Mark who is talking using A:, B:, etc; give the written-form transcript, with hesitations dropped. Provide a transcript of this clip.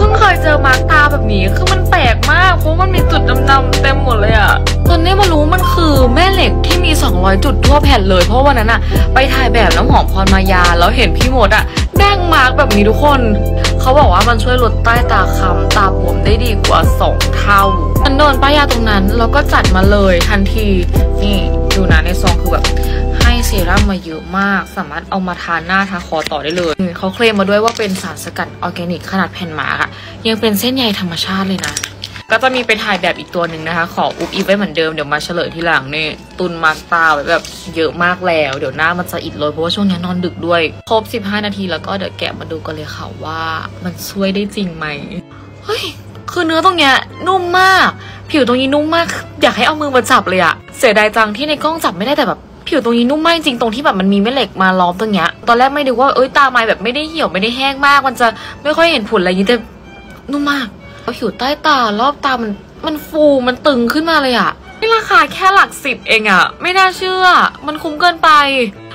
A: พิ่งเคยเจอมาร์กตาแบบนี้คือมันแปลกมากเพราะมันมีจุดดำๆเต็มหมดเลยอะตอนนี้มารู้มันคือแม่เหล็กที่มี200จุดทั่วแผ่นเลยเพราะวันนั้นอะไปถ่ายแบบน้ำหอมพรมายาแล้วเห็นพี่มดอะแดงมาร์กแบบนี้ทุกคนเขาบอกว่ามันช่วยลดใต้ตาค้ำตาบวมได้ดีกว่า2เท่าฉันโดนป้ายยาตรงนั้นแล้วก็จัดมาเลยทันทีนี่ดูนะในซองคือแบบให้เซรั่มมาเยอะมากสามารถเอามาทาหน้าทาคอต่อได้เลยเขาเคลมมาด้วยว่าเป็นสารสกัดออร์แกนิกขนาดแผ่นมาร์กอะยังเป็นเส้นใยธรรมชาติเลยนะก็จะมีไปถ่ายแบบอีกตัวหนึ่งนะคะขออุบอิบไว้เหมือนเดิมเดี๋ยวมาเฉลยทีหลังนี่ตุนมาร์กตาไว้แบบเยอะมากแล้วเดี๋ยวหน้ามันจะอิดเลยเพราะว่าช่วงนี้นอนดึกด้วยครบ15นาทีแล้วก็เดี๋ยวแกะมาดูกันเลยค่ะว่ามันช่วยได้จริงไหมเฮ้ยคือเนื้อตรงเนี้ยนุ่มมากผิวตรงนี้นุ่มมากอยากให้เอามือมาจับเลยอะเสียดายจังที่ในกล้องจับไม่ได้แต่แบบผิวตรงนี้นุ่มมากจริงตรงที่แบบมันมีแม่เหล็กมาล้อมตรงเนี้ยตอนแรกไม่ดูว่าตาไม้แบบไม่ได้เหี่ยวไม่ได้แห้งมากมันจะไม่ค่อยเห็นผลอะไรอย่างนี้แต่นุ่มมากผิวใต้ตารอบตามันฟูมันตึงขึ้นมาเลยอะนี่ราคาแค่หลัก10เองอะไม่น่าเชื่อมันคุ้มเกินไป